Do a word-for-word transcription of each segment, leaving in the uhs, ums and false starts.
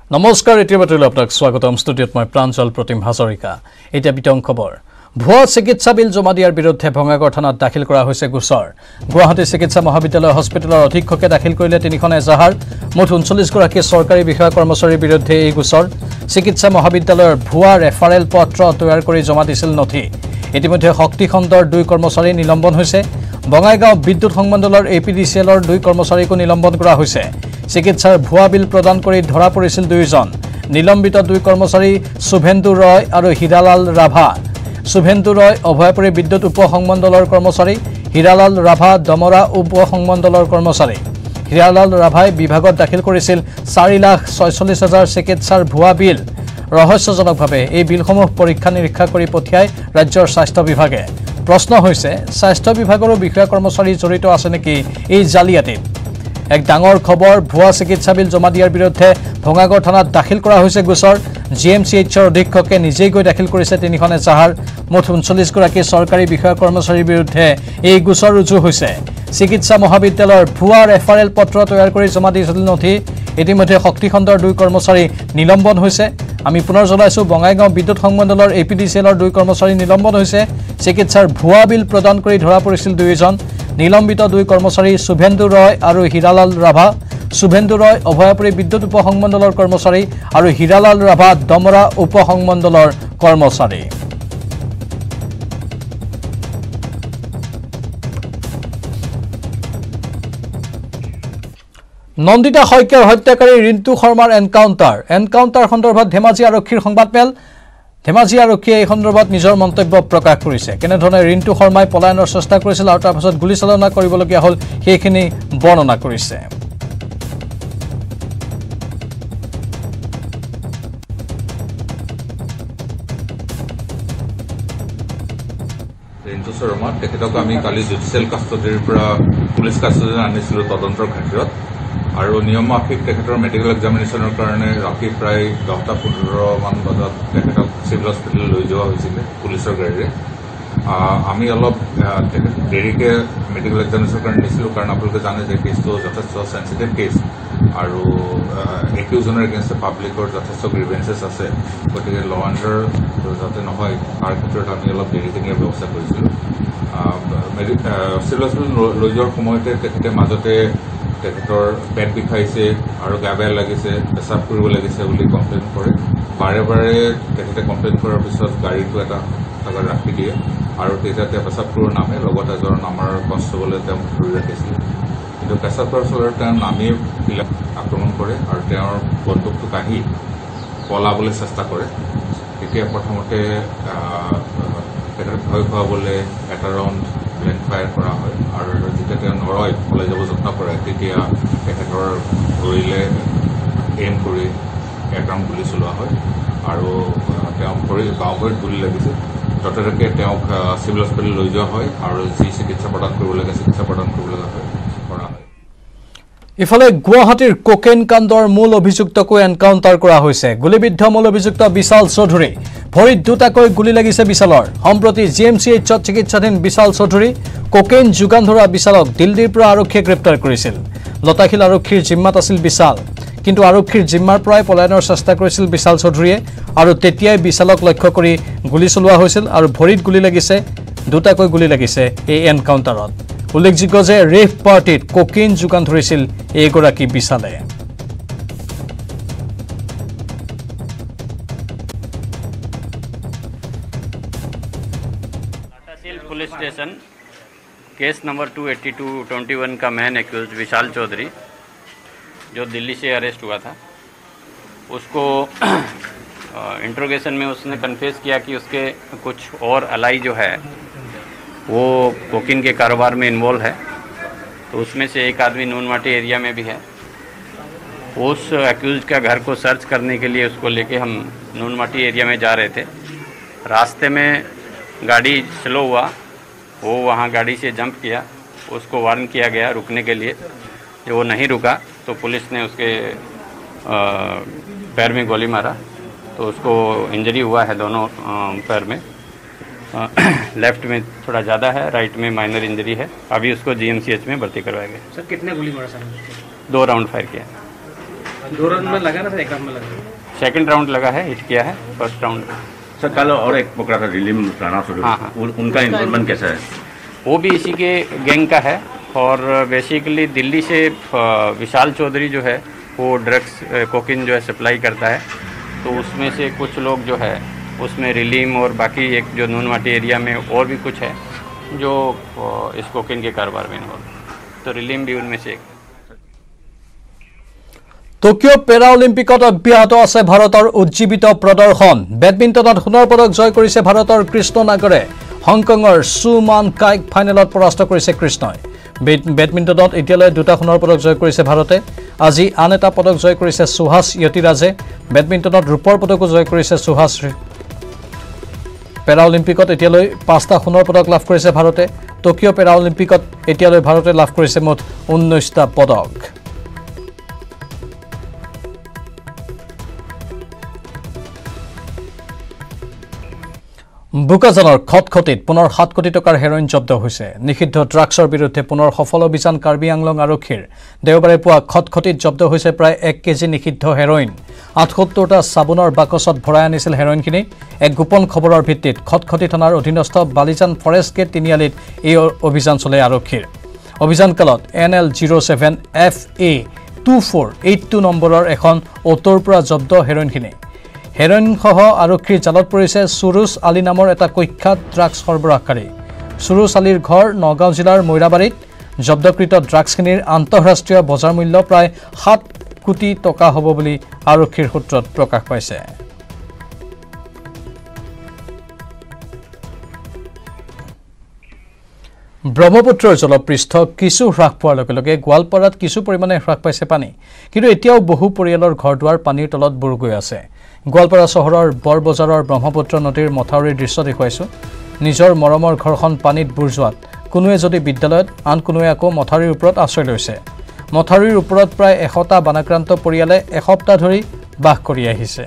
নমস্কাৰ এতিয়াবাৰলৈ আপোনাক স্বাগতম ষ্টুডিঅত মই প্ৰাঞ্জল প্ৰতিম হাজৰিকা এটা বিতং খবৰ ভুৱা চিকিৎসা বিল জমা দিয়াৰ বিৰুদ্ধে ভঙাগড় থানাত দাখিল কৰা হৈছে গোচৰ গুৱাহাটী চিকিৎসা মহাবিদ্যালয় হস্পিটেলৰ অধীক্ষকে দাখিল কৰিলে তিনিখন এজাহাৰ মুঠ ঊনচল্লিছ গৰাকী চৰকাৰী বিষয়া কৰ্মচাৰীৰ বিৰুদ্ধে এই গোচৰ চিকিৎসা মহাবিদ্যালয়ৰ ভুৱা ৰেফাৰেল পত্ৰ তৈয়াৰ কৰি জমা দিছিল নথি ইতিমধ্যে শক্তি খণ্ডৰ দুই কৰ্মচাৰী নিলম্বন হৈছে বঙাইগাঁও বিদ্যুৎ সংমণ্ডলৰ এপিডিচিএলৰ দুই কৰ্মচাৰীকো নিলম্বন কৰা হৈছে চিকিৎসাৰ ভুৱা বিল প্ৰদান কৰি ধৰা পৰিছিল দুইজন নিলম্বিত দুই কৰ্মচাৰী শুভেন্দু ৰয় আৰু হীৰালাল ৰাভা শুভেন্দু ৰয় অভয়পুৰী বিদ্যুৎ উপ সংমণ্ডলৰ কৰ্মচাৰী হীৰালাল ৰাভা দমৰা উপ সংমণ্ডলৰ কৰ্মচাৰী হীৰালাল ৰাভাই বিভাগত দাখিল কৰিছিল চাৰি লাখ ছয়চল্লিছ হাজাৰ চিকিৎসাৰ ভুৱা বিল ৰহস্যজনকভাৱে এই বিলসমূহ পৰীক্ষা নিৰীক্ষা কৰি পঠিয়াই ৰাজ্যৰ স্বাস্থ্য বিভাগে প্ৰশ্ন হৈছে স্বাস্থ্য বিভাগৰ বিষয়া কৰ্মচাৰী জড়িত আছে নেকি এই জালিয়াতিত এক ডাঙৰ খবৰ ভুৱা চিকিৎসা বিল জমা দিয়াৰ বিৰুদ্ধে ভঙাগড় থানাত দাখিল কৰা হৈছে গোচৰ জিএমচিএইচৰ অধীক্ষকে নিজেই গৈ দাখিল কৰিছে তিনিখন এজাহাৰ মুঠ ঊনচল্লিছ গৰাকী চৰকাৰী বিষয়া কৰ্মচাৰীৰ বিৰুদ্ধে এই গোচৰ ৰুজু হৈছে চিকিৎসা মহাবিদ্যালয়ৰ ভুৱা ৰেফাৰেল পত্ৰ তৈয়াৰ কৰি জমা দিছিল নথি ইতিমধ্যে শক্তি খণ্ডৰ দুই কৰ্মচাৰী নিলম্বন হৈছে আমি পুনৰ জনাইছো বঙাইগাঁও বিদ্যুৎ সংমণ্ডলৰ এপিডিচিএলৰ দুই কৰ্মচাৰী নিলম্বন হৈছে চিকিৎসাৰ ভুৱা বিল প্ৰদান কৰি ধৰা পৰিছিল দুইজন নিলম্বিত দুই কৰ্মচাৰী শুভেন্দু ৰয় আৰু হীৰালাল ৰাভা শুভেন্দু ৰয় অভয়পুৰী বিদ্যুৎ উপ সংমণ্ডলৰ কৰ্মচাৰী আৰু হীৰালাল ৰাভা দমৰা উপ সংমণ্ডলৰ কৰ্মচাৰী নন্দিতা শইকীয়াৰ হত্যাকাৰী ৰিন্তু শৰ্মাৰ এনকাউণ্টাৰ এনকাউণ্টাৰ সন্দৰ্ভত ধেমাজি আৰক্ষীৰ সংবাদমেল ধেমাজি আৰক্ষীয়ে এই সন্দৰ্ভত নিজৰ মন্তব্য প্ৰকাশ কৰিছে কেনেধৰণে ৰিন্তু শৰ্মাই পলায়নৰ চেষ্টা কৰিছিল আৰু তাৰ পাছত গুলীচালনা কৰিবলগীয়া হ'ল সেইখিনি বৰ্ণনা কৰিছে ৰিন্তু শৰ্মা তেখেতক আমি কালি জুডিচিয়েল কাষ্টডিৰ পৰা পুলিচ কাষ্টডিলৈ আনিছিলোঁ তদন্তৰ খাতিৰত আৰু নিয়ম মাফিক তেখেতৰ মেডিকেল এক্সামিনেশ্যনৰ কাৰণে ৰাতি প্ৰায় দহটা পোন্ধৰমান বজাত তেখেতক চিভিল হস্পিটেললৈ লৈ যোৱা হৈছিলে পুলিচৰ গাড়ীৰে আমি অলপ তেখেত দেৰিকৈ মেডিকেল এক্সামিনেশ্যনৰ কাৰণে নিছিলোঁ কাৰণ আপোনালোকে জানে যে কেছটো যথেষ্ট চেঞ্চিটিভ কেছ আৰু একিউজনৰ এগেইনষ্ট পাব্লিকৰ যথেষ্ট গ্ৰিভেঞ্চেছ আছে গতিকে ল এণ্ডৰ যাতে নহয় তাৰ ক্ষেত্ৰত আমি অলপ দেৰিকৈ নিয়াৰ ব্যৱস্থা কৰিছিলোঁ চিভিল হস্পিটেল লৈ যোৱাৰ সময়তে তেখেতে মাজতে তেখেতৰ পেট বিষাইছে আৰু গা বেয়া লাগিছে পেচাব কৰিব লাগিছে বুলি কমপ্লেইন কৰে বাৰে বাৰে তেখেতে কমপ্লেইন কৰাৰ পিছত গাড়ীটো এটা জেগাত ৰাখি দিয়ে আৰু তেতিয়া তেওঁ পেচাব কৰিব নামে লগত এজন আমাৰ কনষ্টেবলে তেওঁক ধৰি ৰাখিছিল কিন্তু পেচাব কৰাৰ ফলত তেওঁ নামি আক্ৰমণ কৰে আৰু তেওঁৰ বন্দুকটো কাঢ়ি পলাবলৈ চেষ্টা কৰে তেতিয়া প্ৰথমতে তেখেতক ভয় খুৱাবলৈ এটা ৰাউণ্ড ব্লেংক ফায়াৰ কৰা হয় আৰু যেতিয়া তেওঁ নৰয় পলাই যাব যত্ন কৰে তেতিয়া তেখেতৰ ভৰিলে এইম কৰি এক ৰাউণ্ড গুলী চলোৱা হয় আৰু তেওঁ ভৰি বাওঁ ভৰিত গুলী লাগিছে ততলৈকে তেওঁক চিভিল হস্পিটেল লৈ যোৱা হয় আৰু যি চিকিৎসা প্ৰদান কৰিব লাগে চিকিৎসা প্ৰদান কৰিব লগা হয় কৰা হয় ইফালে গুৱাহাটীৰ কোকেইন কাণ্ডৰ মূল অভিযুক্তকো এনকাউণ্টাৰ কৰা হৈছে গুলীবিদ্ধ মূল অভিযুক্ত বিশাল চৌধুৰী ভৰিত দুটাকৈ গুলী লাগিছে বিশালৰ সম্প্ৰতি জিএমচিএইচত চিকিৎসাধীন বিশাল চৌধুৰী কোকেইন যোগান ধৰা বিশালক দিল্লীৰ পৰা আৰক্ষীয়ে গ্ৰেপ্তাৰ কৰিছিল লতাখিল আৰক্ষীৰ জিম্মাত আছিল বিশাল কিন্তু আৰক্ষীৰ জিম্মাৰ পৰাই পলায়নৰ চেষ্টা কৰিছিল বিশাল চৌধুৰীয়ে আৰু তেতিয়াই বিশালক লক্ষ্য কৰি গুলী চলোৱা হৈছিল আৰু ভৰিত গুলী লাগিছে দুটাকৈ গুলী লাগিছে এই এনকাউণ্টাৰত উল্লেখযোগ্য যে ৰেভ পাৰ্টিত কোকেইন যোগান ধৰিছিল এইগৰাকী বিশালে police station case number two eighty two twenty one का मैन एक्यूज विशाल चौधरी जो दिल्ली से अरेस्ट हुआ था उसको इंट्रोगेशन में उसने कन्फेस किया कि उसके कुछ और अलाई जो है वो कोकीन के कारोबार में इन्वॉल्व है तो उसमें से एक आदमी नूनमाटी एरिया में भी है उस एक्यूज का घर को सर्च करने के लिए उसको लेके हम नूनमाटी एरिया में जा रहे थे रास्ते में गाड़ी स्लो हुआ वो वहाँ गाड़ी से जंप किया उसको वार्न किया गया रुकने के लिए जो वो नहीं रुका तो पुलिस ने उसके आ, पैर में गोली मारा तो उसको इंजरी हुआ है दोनों आ, पैर में लेफ्ट में थोड़ा ज़्यादा है राइट में माइनर इंजरी है अभी उसको जीएमसीएच में भर्ती करवाया गया सर कितने गोली मारा सर दो राउंड फायर किया दो राउंड में लगा ना एक राउंड में लगा सेकंड राउंड लगा है, हिट किया है फर्स्ट राउंड। सर कल और एक पकड़ा था रिलीम राणा सुरू, हाँ हाँ उनका इन्वॉल्वमेंट कैसा है? वो भी इसी के गैंग का है और बेसिकली दिल्ली से विशाल चौधरी जो है वो ड्रग्स कोकिन जो है सप्लाई करता है, तो उसमें से कुछ लोग जो है उसमें रिलीम और बाकी एक जो नूनवाटी एरिया में और भी कुछ है जो इस कोकिन के कारोबार में इन्वॉल्व, तो रिलीम भी उनमें से एक। टोकियो पेरा অলিম্পিকত অব্যাহত আছে ভাৰতৰ উজ্জীৱিত প্ৰদৰ্শন। বেডমিণ্টনত সোণৰ পদক জয় কৰিছে ভাৰতৰ কৃষ্ণ নাগৰে। হংকঙৰ সুমান কাইক ফাইনেলত পৰাস্ত কৰিছে কৃষ্ণই। বেডমিণ্টনত এতিয়ালৈ দুটা সোণৰ পদক জয় কৰিছে ভাৰতে। আজি আন এটা পদক জয় কৰিছে সুহাস য়তিৰাজে। বেডমিণ্টনত ৰূপৰ পদকো জয় কৰিছে সুহাস। পেৰা অলিম্পিকত এতিয়ালৈ পাঁচটা সোণৰ পদক লাভ কৰিছে ভাৰতে। টকিঅ' পেৰা অলিম্পিকত এতিয়ালৈ ভাৰতে লাভ কৰিছে মুঠ ঊনৈশটা পদক। বুকাজানৰ খটখটিত পুনৰ সাত কোটি টকাৰ হেৰইন জব্দ হৈছে। নিষিদ্ধ ড্ৰাগছৰ বিৰুদ্ধে পুনৰ সফল অভিযান কাৰ্বি আংলং আৰক্ষীৰ। দেওবাৰে পুৱা খটখটিত জব্দ হৈছে প্ৰায় এক কেজি নিষিদ্ধ হেৰইন। আঠসত্তৰটা চাবোনৰ বাকচত ভৰাই আনিছিল হেৰইনখিনি। এক গোপন খবৰৰ ভিত্তিত খটখটি থানাৰ অধীনস্থ বালিজান ফৰেষ্ট গেট তিনিআলিত এই অভিযান চলে আৰক্ষীৰ। অভিযানকালত N L zero' seven F A two four eight two নম্বৰৰ এখন অ'টোৰ পৰা জব্দ হেৰইনখিনি। হেৰইনসহ আৰক্ষীৰ জালত পৰিছে সুৰুজ আলী নামৰ এটা কুখ্যাত ড্ৰাগছ সৰবৰাহকাৰী। সুৰুজ আলীৰ ঘৰ নগাঁও জিলাৰ মৈৰাবাৰীত। জব্দকৃত ড্ৰাগছখিনিৰ আন্তঃৰাষ্ট্ৰীয় বজাৰ মূল্য প্ৰায় সাত কোটি টকা হ'ব বুলি আৰক্ষীৰ সূত্ৰত প্ৰকাশ পাইছে। ব্ৰহ্মপুত্ৰৰ জলপৃষ্ঠ কিছু হ্ৰাস পোৱাৰ লগে লগে গোৱালপাৰাত কিছু পৰিমাণে হ্ৰাস পাইছে পানী, কিন্তু এতিয়াও বহু পৰিয়ালৰ ঘৰ দুৱাৰ পানীৰ তলত বুৰ গৈ আছে। গোৱালপাৰা চহৰৰ বৰবজাৰৰ ব্ৰহ্মপুত্ৰ নদীৰ মথাউৰিৰ দৃশ্য দেখুৱাইছো। নিজৰ মৰমৰ ঘৰখন পানীত বুৰ যোৱাত কোনোৱে যদি বিদ্যালয়ত, আন কোনোৱে আকৌ মথাউৰিৰ ওপৰত আশ্ৰয় লৈছে। মথাউৰিৰ ওপৰত প্ৰায় এশটা বানাক্ৰান্ত পৰিয়ালে এসপ্তাহ ধৰি বাস কৰি আহিছে।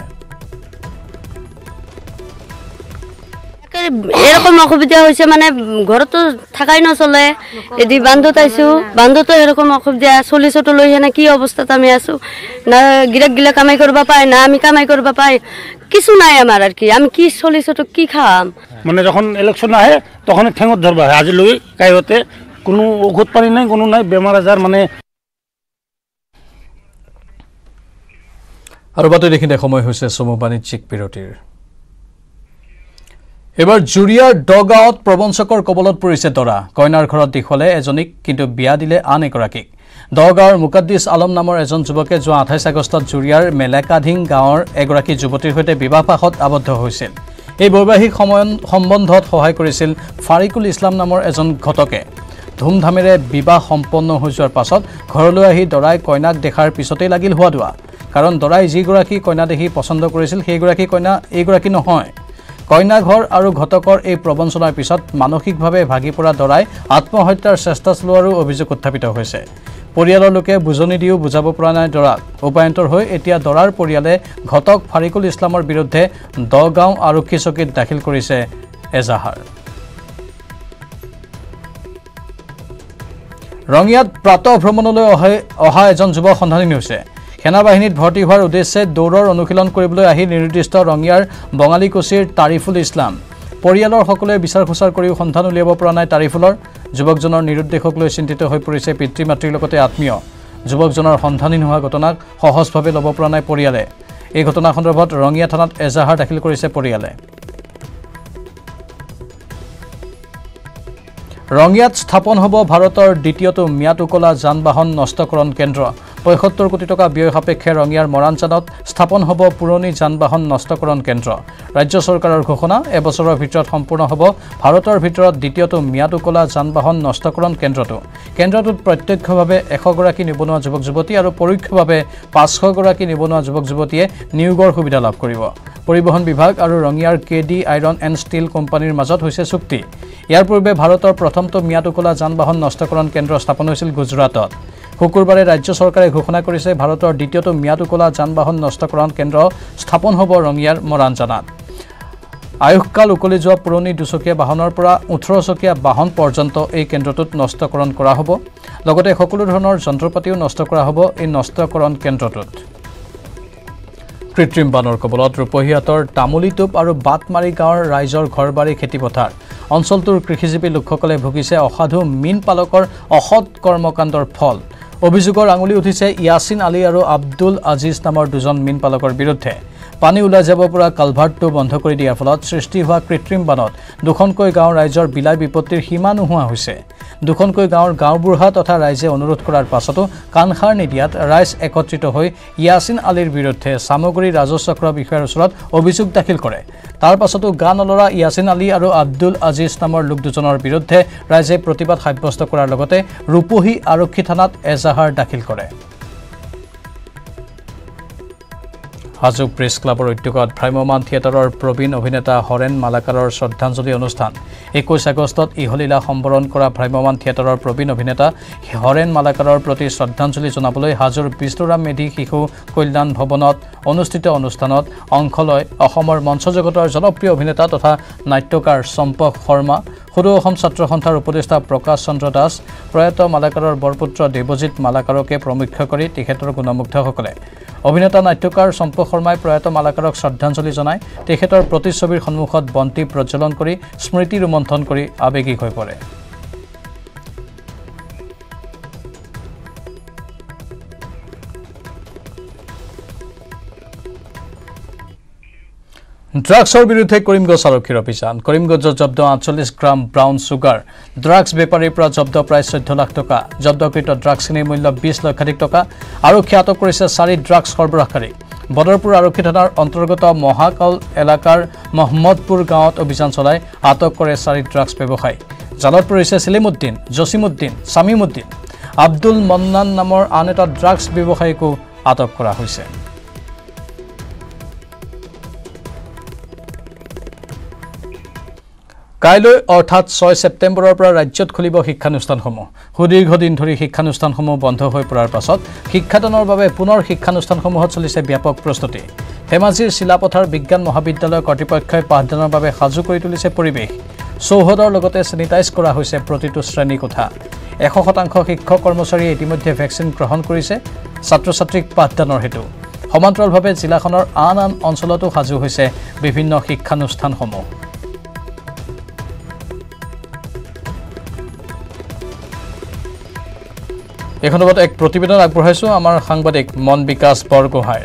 এরকম অসুবিধা হয়েছে, মানে ঘরতো থাকাই নচলে। এদি বান্ধত আইসো, বান্ধতো এরকম অসুবিধা। চলি চটো লৈ হেনে কি অবস্থাত আমি আছো, না গিরাক গিলা কামাই করবা পাই, না আমি কামাই করবা পাই, কিছু নাই আমার আর কি। আমি কি চলি চটো কি খাম? মানে যখন ইলেকশন আহে তখন ঠেঙত ধরবা হয়। আজি লৈ কাইতে কোনো ঔষধ পানি নাই, কোনো নাই, বেমার আজার মানে। আৰু বাতৰি দেখিলে সময় হৈছে চমু বাণিজ্যিক বিৰতিৰ। এবাৰ জুৰিয়াৰ দগাঁৱত প্ৰবঞ্চকৰ কবলত পৰিছে দৰা। কইনাৰ ঘৰত দেখুৱালে এজনীক, কিন্তু বিয়া দিলে আন এগৰাকীক। দগাঁৱৰ মুকাদ্দিছ আলম নামৰ এজন যুৱকে যোৱা আঠাইছ আগষ্টত জুৰিয়াৰ মেলেকাধিং গাঁৱৰ এগৰাকী যুৱতীৰ সৈতে বিবাহ পাশত আবদ্ধ হৈছিল। এই বৈবাহিক সম্বন্ধত সহায় কৰিছিল ফাৰিকুল ইছলাম নামৰ এজন ঘটকে। ধুমধামেৰে বিবাহ সম্পন্ন হৈ যোৱাৰ পাছত ঘৰলৈ আহি দৰাই কইনাক দেখাৰ পিছতেই লাগিল হোৱা দোৱা। কাৰণ দৰাই যিগৰাকী কইনা দেখি পচন্দ কৰিছিল সেইগৰাকী কইনা এইগৰাকী নহয়। কইনা ঘৰ আৰু ঘটকৰ এই প্ৰবঞ্চনাৰ পিছত মানসিকভাৱে ভাগি পৰা দৰাই আত্মহত্যাৰ চেষ্টা চলোৱাৰো অভিযোগ উত্থাপিত হৈছে। পৰিয়ালৰ লোকে বুজনি দিও বুজাব পৰা নাই দৰাক। উপায়ন্তৰ হৈ এতিয়া দৰাৰ পৰিয়ালে ঘটক ফাৰিকুল ইছলামৰ বিৰুদ্ধে দগাঁও আৰক্ষী চকীত দাখিল কৰিছে এজাহাৰ। ৰঙিয়াত প্ৰাতঃ ভ্ৰমণলৈ অহা এজন যুৱক সন্ধানহীন হৈছে। সেনাবাহিনীত ভৰ্তি হোৱাৰ উদ্দেশ্যে দৌৰৰ অনুশীলন কৰিবলৈ আহি নিৰ্দিষ্ট ৰঙিয়াৰ বঙালীকুছিৰ তাৰিফুল ইছলাম। পৰিয়ালৰ সকলোৱে বিচাৰ খোচাৰ কৰিও সন্ধান উলিয়াব পৰা নাই তাৰিফুলৰ। যুৱকজনৰ নিৰুদ্দেশক লৈ চিন্তিত হৈ পৰিছে পিতৃ মাতৃৰ লগতে আত্মীয়। যুৱকজনৰ সন্ধানহীন হোৱা ঘটনাক সহজভাৱে ল'ব পৰা নাই পৰিয়ালে। এই ঘটনা সন্দৰ্ভত ৰঙিয়া থানাত এজাহাৰ দাখিল কৰিছে পৰিয়ালে। ৰঙিয়াত স্থাপন হ'ব ভাৰতৰ দ্বিতীয়টো ম্যাদ উকলা যান বাহন নষ্টকৰণ কেন্দ্ৰ। পঁয়সত্তৰ কোটি টকা ব্যয় সাপেক্ষে ৰঙিয়াৰ মৰাণজানত স্থাপন হ'ব পুৰণি যান বাহন নষ্টকৰণ কেন্দ্ৰ। ৰাজ্য চৰকাৰৰ ঘোষণা, এবছৰৰ ভিতৰত সম্পূৰ্ণ হ'ব ভাৰতৰ ভিতৰত দ্বিতীয়টো ম্যাদ উকলা যান বাহন নষ্টকৰণ কেন্দ্ৰটো। কেন্দ্ৰটোত প্ৰত্যক্ষভাৱে এশগৰাকী নিবনুৱা যুৱক যুৱতী আৰু পৰোক্ষভাৱে পাঁচশগৰাকী নিবনুৱা যুৱক যুৱতীয়ে নিয়োগৰ সুবিধা লাভ কৰিব। পৰিবহণ বিভাগ আৰু ৰঙিয়াৰ K D iron and steel কোম্পানীৰ মাজত হৈছে চুক্তি। ইয়াৰ পূৰ্বে ভাৰতৰ প্ৰথমটো ম্যাদ উকলা যান বাহন নষ্টকৰণ কেন্দ্ৰ স্থাপন হৈছিল গুজৰাটত। শুকুৰবাৰে ৰাজ্য চৰকাৰে ঘোষণা কৰিছে ভাৰতৰ দ্বিতীয়টো ম্যাদ উকলা যান বাহন নষ্টকৰণ কেন্দ্ৰ স্থাপন হ'ব ৰঙিয়াৰ মৰাণজানাত। আয়ুসকাল উকলি যোৱা পুৰণি দুচকীয়া বাহনৰ পৰা ওঠৰ চকীয়া বাহন পৰ্যন্ত এই কেন্দ্ৰটোত নষ্টকৰণ কৰা হ'ব। লগতে সকলো ধৰণৰ যন্ত্ৰপাতিও নষ্ট কৰা হ'ব এই নষ্টকৰণ কেন্দ্ৰটোত। কৃত্ৰিম বানৰ কবলত ৰূপহীয়াতৰ তামুলিটোপ আৰু বাটমাৰী গাঁৱৰ ৰাইজৰ ঘৰবাৰী খেতিপথাৰ অঞ্চলটোৰ কৃষিজীৱী লোকসকলে ভুগিছে অসাধু মীন পালকৰ অসৎ কৰ্মকাণ্ডৰ ফল অভিযোগৰ আঙুলি উঠিছে ইয়াছিন আলী আৰু আব্দুল আজিজ নামৰ দুজন মীন পালকৰ বিৰুদ্ধে পানী ওলাই যাব পৰা কালভাৰ্টটো বন্ধ কৰি দিয়াৰ ফলত সৃষ্টি হোৱা কৃত্ৰিম বানত দুখনকৈ গাঁৱৰ ৰাইজৰ বিলাই বিপত্তিৰ সীমা নোহোৱা হৈছে দুখনকৈ গাঁৱৰ গাঁওবুঢ়া তথা ৰাইজে অনুৰোধ কৰাৰ পাছতো কাণসাৰ নিদিয়াত ৰাইজ একত্ৰিত হৈ ইয়াছিন আলীৰ বিৰুদ্ধে সামগ্ৰী ৰাজচক্ৰ বিষয়াৰ ওচৰত অভিযোগ দাখিল কৰে তাৰ পাছতো গা নলৰা ইয়াছিন আলী আৰু আব্দুল আজিজ নামৰ লোক দুজনৰ বিৰুদ্ধে ৰাইজে প্ৰতিবাদ সাব্যস্ত কৰাৰ লগতে ৰূপহী আৰক্ষী থানাত এজাহাৰ দাখিল কৰে হাজু প্ৰেছ ক্লাবৰ উদ্যোগত ভ্ৰাম্যমান থিয়েটাৰৰ প্ৰবীণ অভিনেতা হৰেণ মালাকাৰৰ শ্ৰদ্ধাঞ্জলি অনুষ্ঠান একৈশ আগষ্টত ইহলীলা সম্বৰণ কৰা ভ্ৰাম্যমান থিয়েটাৰৰ প্ৰবীণ অভিনেতা হৰেণ মালাকাৰৰ প্ৰতি শ্ৰদ্ধাঞ্জলি জনাবলৈ হাজুৰ বিষ্ণুৰাম মেধি শিশু কল্যাণ ভৱনত অনুষ্ঠিত অনুষ্ঠানত অংশ লয় অসমৰ মঞ্চ জগতৰ জনপ্ৰিয় অভিনেতা তথা নাট্যকাৰ চম্পক শৰ্মা সদৌ অসম ছাত্ৰ সন্থাৰ উপদেষ্টা প্ৰকাশ চন্দ্ৰ দাস প্ৰয়াত মালাকাৰৰ বৰপুত্ৰ দেৱজিৎ মালাকাৰকে প্ৰমুখ্য কৰি তেখেতৰ গুণমুগ্ধসকলে অভিনেতা নাট্যকাৰ চম্পক শৰ্মাই প্ৰয়াত মালাকাৰক শ্ৰদ্ধাঞ্জলি জনাই তেখেতৰ প্ৰতিচ্ছবিৰ সন্মুখত বন্তি প্ৰজ্বলন কৰি স্মৃতি ৰোমন্থন কৰি আৱেগিক হৈ পৰে ড্ৰাগছৰ বিৰুদ্ধে কৰিমগঞ্জ আৰক্ষীৰ অভিযান কৰিমগঞ্জত জব্দ আঠচল্লিছ গ্ৰাম ব্ৰাউন চুগাৰ ড্ৰাগছ বেপাৰীৰ পৰা জব্দ প্ৰায় চৈধ্য লাখ টকা জব্দকৃত ড্ৰাগছখিনিৰ মূল্য বিশ লক্ষাধিক টকা আৰক্ষী আটক কৰিছে চাৰি ড্ৰাগছ সৰবৰাহকাৰী বদৰপুৰ আৰক্ষী থানাৰ অন্তৰ্গত মহাকাল এলেকাৰ মহম্মদপুৰ গাঁৱত অভিযান চলাই আটক কৰে চাৰি ড্ৰাগছ ব্যৱসায়ী জালত পৰিছে সেলিমউদ্দিন জছিমউদ্দিন শামিমউদ্দিন আব্দুল মন্নান নামৰ আন এটা ড্ৰাগছ ব্যৱসায়ীকো আটক কৰা হৈছে কাইলৈ অৰ্থাৎ ছয় ছেপ্টেম্বৰৰ পৰা ৰাজ্যত খুলিব শিক্ষানুষ্ঠানসমূহ সুদীৰ্ঘদিন ধৰি শিক্ষানুষ্ঠানসমূহ বন্ধ হৈ পৰাৰ পাছত শিক্ষাদানৰ বাবে পুনৰ শিক্ষানুষ্ঠানসমূহত চলিছে ব্যাপক প্ৰস্তুতি ধেমাজিৰ শিলাপথাৰ বিজ্ঞান মহাবিদ্যালয় কৰ্তৃপক্ষই পাঠদানৰ বাবে সাজু কৰি তুলিছে পৰিৱেশ চৌহদৰ লগতে চেনিটাইজ কৰা হৈছে প্ৰতিটো শ্ৰেণী কোঠা এশ শতাংশ শিক্ষক কৰ্মচাৰীয়ে ইতিমধ্যে ভেকচিন গ্ৰহণ কৰিছে ছাত্ৰ ছাত্ৰীক পাঠদানৰ হেতু সমান্তৰালভাৱে জিলাখনৰ আন আন অঞ্চলতো সাজু হৈছে বিভিন্ন শিক্ষানুষ্ঠানসমূহ এই খণ্ডত এক প্ৰতিবেদন আগবঢ়াইছো আমাৰ সাংবাদিক মন বিকাশ বৰগোহাঁইৰ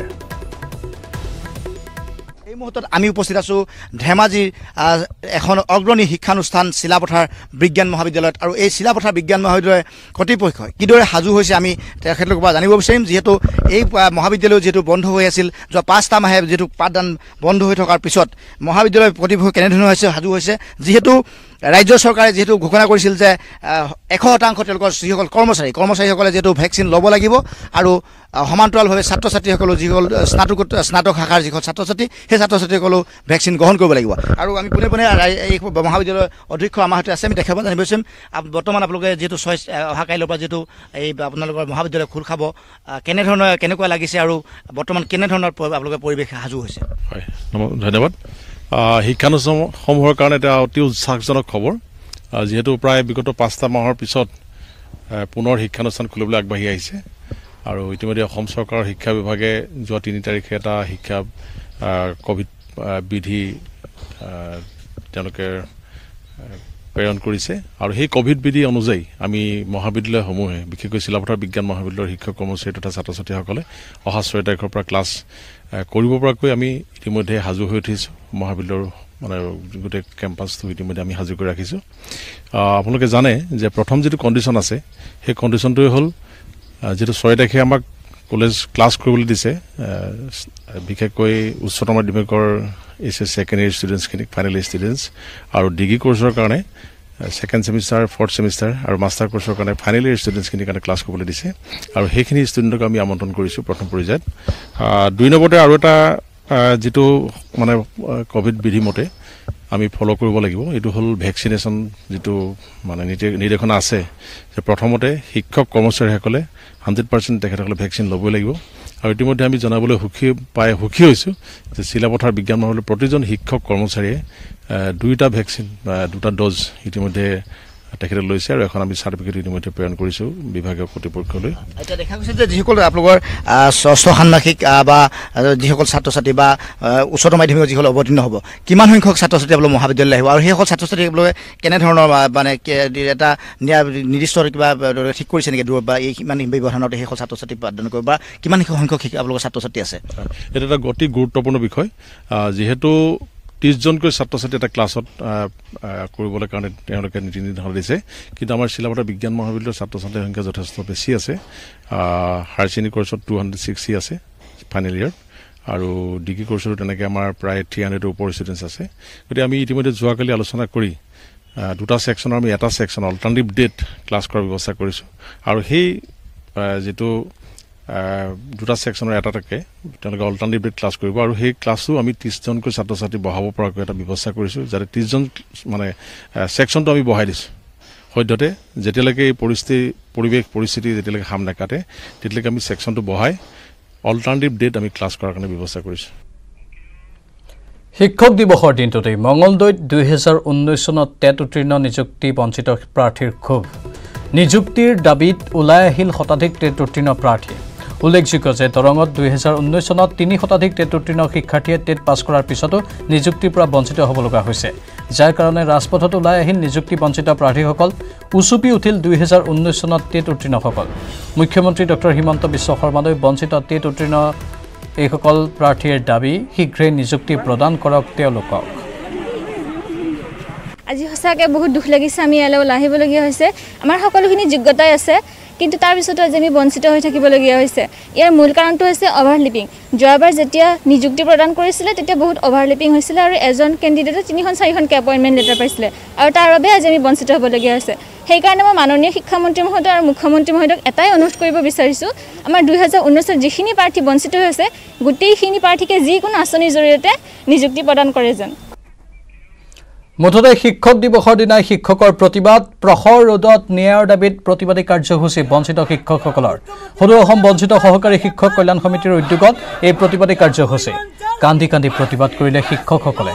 এই মুহূৰ্তত আমি উপস্থিত আছো ধেমাজিৰ এখন অগ্ৰণী শিক্ষানুষ্ঠান শিলাপথাৰ বিজ্ঞান মহাবিদ্যালয়ত আৰু এই শিলাপথাৰ বিজ্ঞান মহাবিদ্যালয় কৰ্তৃপক্ষই কিদৰে সাজু হৈছে আমি তেখেতলোকৰ পৰা জানিব বিচাৰিম যিহেতু এই মহাবিদ্যালয় যিহেতু বন্ধ হৈ আছিল যোৱা পাঁচটা মাহে যিহেতু পাঠদান বন্ধ হৈ থকাৰ পিছত মহাবিদ্যালয় কৰ্তৃপক্ষ কেনেধৰণৰ হৈছে সাজু হৈছে যিহেতু ৰাজ্য চৰকাৰে যেহেতু ঘোষণা কৰিছিল যে এশ শতাংশ তেওঁলোকৰ যিসকল কৰ্মচাৰী কৰ্মচাৰীসকলে যেহেতু ভেকচিন ল'ব লাগিব আৰু সমান্তৰালভাৱে ছাত্ৰ ছাত্ৰীসকলো যিসকল স্নাতক স্নাতক শাখাৰ যিসকল ছাত্ৰ ছাত্ৰী সেই ছাত্ৰ ছাত্ৰীসকলেও ভেকচিন গ্ৰহণ কৰিব লাগিব আৰু আমি পোনে পোনে এই মহাবিদ্যালয়ৰ অধ্যক্ষ আমাৰ সৈতে আছে আমি দেখাব জানিব বিচাৰিম বৰ্তমান আপোনালোকে যিহেতু ছয় অহা কাইলৈৰ পৰা যিহেতু এই আপোনালোকৰ মহাবিদ্যালয় খোল খাব কেনেধৰণৰ কেনেকুৱা লাগিছে আৰু বৰ্তমান কেনেধৰণৰ আপোনালোকৰ পৰিৱেশ সাজু হৈছে হয় ধন্যবাদ শিক্ষানুষ্ঠানসমূহৰ কাৰণে এটা অতি উৎসাহজনক খবৰ যেহেতু প্ৰায় বিগত পাঁচটা মাহৰ পিছত পুনৰ শিক্ষানুষ্ঠান খুলিবলৈ আগবাঢ়ি আহিছে আৰু ইতিমধ্যে অসম চৰকাৰৰ শিক্ষা বিভাগে যোৱা তিনি তাৰিখে এটা শিক্ষা কোভিড বিধি তেওঁলোকে প্ৰেৰণ কৰিছে আৰু সেই কোভিড বিধি অনুযায়ী আমি মহাবিদ্যালয়সমূহে বিশেষকৈ শিলাপথাৰ বিজ্ঞান মহাবিদ্যালয়ৰ শিক্ষক কৰ্মচাৰী তথা ছাত্ৰ ছাত্ৰীসকলে অহা ছয় তাৰিখৰ পৰা ক্লাছ কৰিব পৰাকৈ আমি ইতিমধ্যে সাজু হৈ উঠিছোঁ মহাবিদ্যালয়ৰ মানে গোটেই কেম্পাছটো ইতিমধ্যে আমি সাজু কৰি ৰাখিছোঁ আপোনালোকে জানে যে প্ৰথম যিটো কণ্ডিশ্যন আছে সেই কণ্ডিশ্যনটোৱে হ'ল যিটো ছয় তাৰিখে আমাক কলেজ ক্লাছ কৰিবলৈ দিছে বিশেষকৈ উচ্চতৰ মাধ্যমিকৰ এইচ এছ ছেকেণ্ডেৰী ষ্টুডেণ্টছখিনিক ফাইনেল ষ্টুডেণ্টছ আৰু ডিগ্ৰী কোৰ্চৰ কাৰণে ছেকেণ্ড ছেমিষ্টাৰ ফৰ্থ ছেমিষ্টাৰ আৰু মাষ্টাৰ কোৰ্চৰ কাৰণে ফাইনেল ইয়েৰ ষ্টুডেণ্টছখিনিৰ কাৰণে ক্লাছ কৰিবলৈ দিছে আৰু সেইখিনি ষ্টুডেণ্টক আমি আমন্ত্ৰণ কৰিছোঁ প্ৰথম পৰ্যায়ত দুই নম্বৰতে আৰু এটা যিটো মানে কোভিড বিধিমতে আমি ফ'ল' কৰিব লাগিব এইটো হ'ল ভেকচিনেশ্যন যিটো মানে নিৰ্দেশনা আছে যে প্ৰথমতে শিক্ষক কৰ্মচাৰীসকলে হাণ্ড্ৰেড পাৰ্চেণ্ট তেখেতসকলে ভেকচিন ল'বই লাগিব আৰু ইতিমধ্যে আমি জনাবলৈ সুখী পাই সুখী হৈছোঁ যে শিলাপথাৰ বিজ্ঞান মহাবিদ্যালয়ৰ প্ৰতিজন শিক্ষক কৰ্মচাৰীয়ে দুইটা ভেকচিন দুটা ড'জ ইতিমধ্যে তেখেতে লৈছে আৰু এখন আমি চাৰ্টিফিকেট ইতিমধ্যে প্ৰেৰণ কৰিছোঁ বিভাগীয় কৰ্তৃপক্ষলৈ। এতিয়া দেখা গৈছে যে যিসকল আপোনালোকৰ ষষ্ঠ ষান্মাসিক বা যিসকল ছাত্ৰ ছাত্ৰী বা উচ্চতৰ মাধ্যমিক যিসকল অৱতীৰ্ণ হ'ব কিমান সংখ্যক ছাত্ৰ ছাত্ৰী আপোনালোক মহাবিদ্যালয়লৈ আহিব আৰু সেইসকল ছাত্ৰ ছাত্ৰী আপোনালোকে কেনেধৰণৰ মানে এটা নিৰ্দিষ্ট কিবা ঠিক কৰিছে নেকি দূৰ বা এই ইমান ব্যৱধানত সেইসকল ছাত্ৰ ছাত্ৰী পাঠদান কৰিব বা কিমান সংখ্যক আপোনালোকৰ ছাত্ৰ ছাত্ৰী আছে? এইটো এটা অতি গুৰুত্বপূৰ্ণ বিষয় যিহেতু ত্ৰিছজনকৈ ছাত্ৰ ছাত্ৰী এটা ক্লাছত কৰিবলৈ কাৰণে তেওঁলোকে নীতি নিৰ্ধাৰণ দিছে কিন্তু আমাৰ শিলাপথাৰ বিজ্ঞান মহাবিদ্যালয়ৰ ছাত্ৰ ছাত্ৰীৰ সংখ্যা যথেষ্ট বেছি আছে হায়াৰ ছেকেণ্ডেৰী কোৰ্চত টু হাণ্ড্ৰেড ছিক্সটি আছে ফাইনেল ইয়েৰ আৰু ডিগ্ৰী কোৰ্চতো তেনেকৈ আমাৰ প্ৰায় থ্ৰী হাণ্ড্ৰেডৰ ওপৰ ষ্টুডেণ্টছ আছে গতিকে আমি ইতিমধ্যে যোৱাকালি আলোচনা কৰি দুটা ছেকশ্যনৰ আমি এটা ছেকশ্যন অল্টাৰনেটিভ ডেট ক্লাছ কৰাৰ ব্যৱস্থা কৰিছোঁ আৰু সেই যিটো দুটা ছেকশ্যনৰ এটা থাকে তেওঁলোকে অল্টাৰনেটিভ ডেট ক্লাছ কৰিব আৰু সেই ক্লাছো আমি ত্ৰিছজনকৈ ছাত্ৰ ছাত্ৰী বহাব পৰাকৈ এটা ব্যৱস্থা কৰিছোঁ যাতে ত্ৰিছজন মানে ছেকশ্যনটো আমি বহাই দিছোঁ সদ্যহতে যেতিয়ালৈকে এই পৰিস্থিতি পৰিৱেশ পৰিস্থিতি যেতিয়ালৈকে হাম নাকাটে তেতিয়ালৈকে আমি ছেকশ্যনটো বহাই অল্টাৰনেটিভ ডেট আমি ক্লাছ কৰাৰ কাৰণে ব্যৱস্থা কৰিছোঁ। শিক্ষক দিৱসৰ দিনটোতেই মঙলদৈত দুই হাজাৰ ঊনৈছ চনত টেট উত্তীৰ্ণ নিযুক্তি বঞ্চিত প্ৰাৰ্থীৰ ক্ষোভ নিযুক্তিৰ দাবীত ওলাই আহিল শতাধিক টেট উত্তীৰ্ণ প্ৰাৰ্থী উল্লেখযোগ্য যে দৰঙত দুই হাজাৰ ঊনৈছ চনত তিনি শতাধিক টেট উত্তীৰ্ণ শিক্ষাৰ্থীয়ে টেট পাছ কৰাৰ পিছতো নিযুক্তিৰ পৰা বঞ্চিত হ'ব লগা হৈছে যাৰ কাৰণে ৰাজপথত ওলাই আহিল নিযুক্তি বঞ্চিত প্ৰাৰ্থীসকল উচুপি উঠিল দুই হাজাৰ ঊনৈছ চনত টেট উত্তীৰ্ণসকল মুখ্যমন্ত্ৰী ডক্টৰ হিমন্ত বিশ্ব শৰ্মালৈ বঞ্চিত টেট উত্তীৰ্ণ এইসকল প্ৰাৰ্থীৰ দাবী শীঘ্ৰে নিযুক্তি প্ৰদান কৰক তেওঁলোকক। আজি সঁচাকৈ বহুত দুখ লাগিছে আমি ইয়ালৈ ওলাই আহিবলগীয়া হৈছে আমাৰ সকলোখিনি যোগ্যতাই আছে কিন্তু তাৰ পিছতো আজি আমি বঞ্চিত হৈ থাকিবলগীয়া হৈছে ইয়াৰ মূল কাৰণটো হৈছে অভাৰলিপিং যোৱাবাৰ যেতিয়া নিযুক্তি প্ৰদান কৰিছিলে তেতিয়া বহুত অভাৰলিপিং হৈছিলে আৰু এজন কেণ্ডিডেটে তিনিখন চাৰিখনকৈ এপইণ্টমেণ্ট লেটাৰ পাইছিলে আৰু তাৰ বাবে আজি আমি বঞ্চিত হ'বলগীয়া হৈছে সেইকাৰণে মই মাননীয় শিক্ষামন্ত্ৰী মহোদয় আৰু মুখ্যমন্ত্ৰী মহোদয়ক এটাই অনুৰোধ কৰিব বিচাৰিছোঁ আমাৰ দুই হাজাৰ ঊনৈছত যিখিনি প্ৰাৰ্থী বঞ্চিত হৈ আছে গোটেইখিনি প্ৰাৰ্থীকে যিকোনো আঁচনিৰ জৰিয়তে নিযুক্তি প্ৰদান কৰে যেন। মুঠতে শিক্ষক দিৱসৰ দিনাই শিক্ষকৰ প্ৰতিবাদ প্ৰখৰ ৰোডত ন্যায়ৰ দাবীত প্ৰতিবাদী কাৰ্যসূচী বঞ্চিত শিক্ষকসকলৰ সদৌ অসম বঞ্চিত সহকাৰী শিক্ষক কল্যাণ সমিতিৰ উদ্যোগত এই প্ৰতিবাদী কাৰ্যসূচী কান্দি কান্দি প্ৰতিবাদ কৰিলে শিক্ষকসকলে।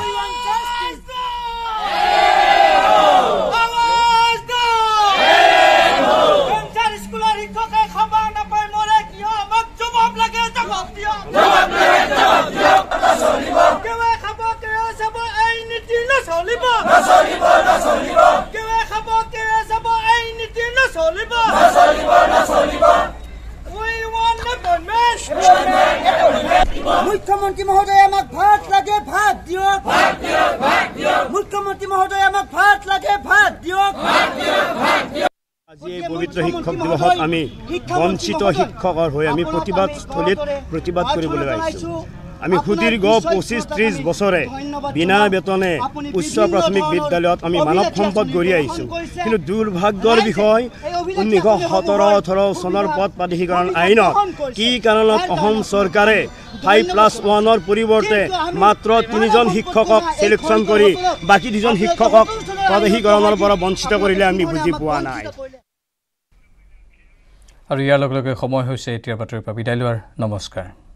মুখ্যমন্ত্ৰী মহোদয় আমাক ভাত লাগে ভাত দিয়ক মুখ্যমন্ত্ৰী মহোদয় আমাক ভাত লাগে ভাত দিয়ক। আজি এই পবিত্ৰ শিক্ষক দিৱসত আমি বঞ্চিত শিক্ষকৰ হৈ আমি প্ৰতিবাদস্থলীত প্ৰতিবাদ কৰিবলৈ আহিছোঁ। আমি সুদীৰ্ঘ পঁচিছ ত্ৰিছ বছৰে বিনা বেতনে উচ্চ প্ৰাথমিক বিদ্যালয়ত আমি মানৱ সম্পদ গঢ়ি আহিছোঁ কিন্তু দুৰ্ভাগ্যৰ বিষয় ঊনৈছশ সোতৰ ওঠৰ চনৰ পদ প্ৰাধিকৰণ আইনত কি কাৰণত অসম চৰকাৰে ফাইভ প্লাছ ওৱানৰ পৰিৱৰ্তে মাত্ৰ তিনিজন শিক্ষকক চিলেকশ্যন কৰি বাকী দুজন শিক্ষকক প্ৰাধিকৰণৰ পৰা বঞ্চিত কৰিলে আমি বুজি পোৱা নাই। আৰু ইয়াৰ লগে লগে সময় হৈছে এতিয়া বাতৰিৰ পৰা বিদায় লোৱাৰ। নমস্কাৰ।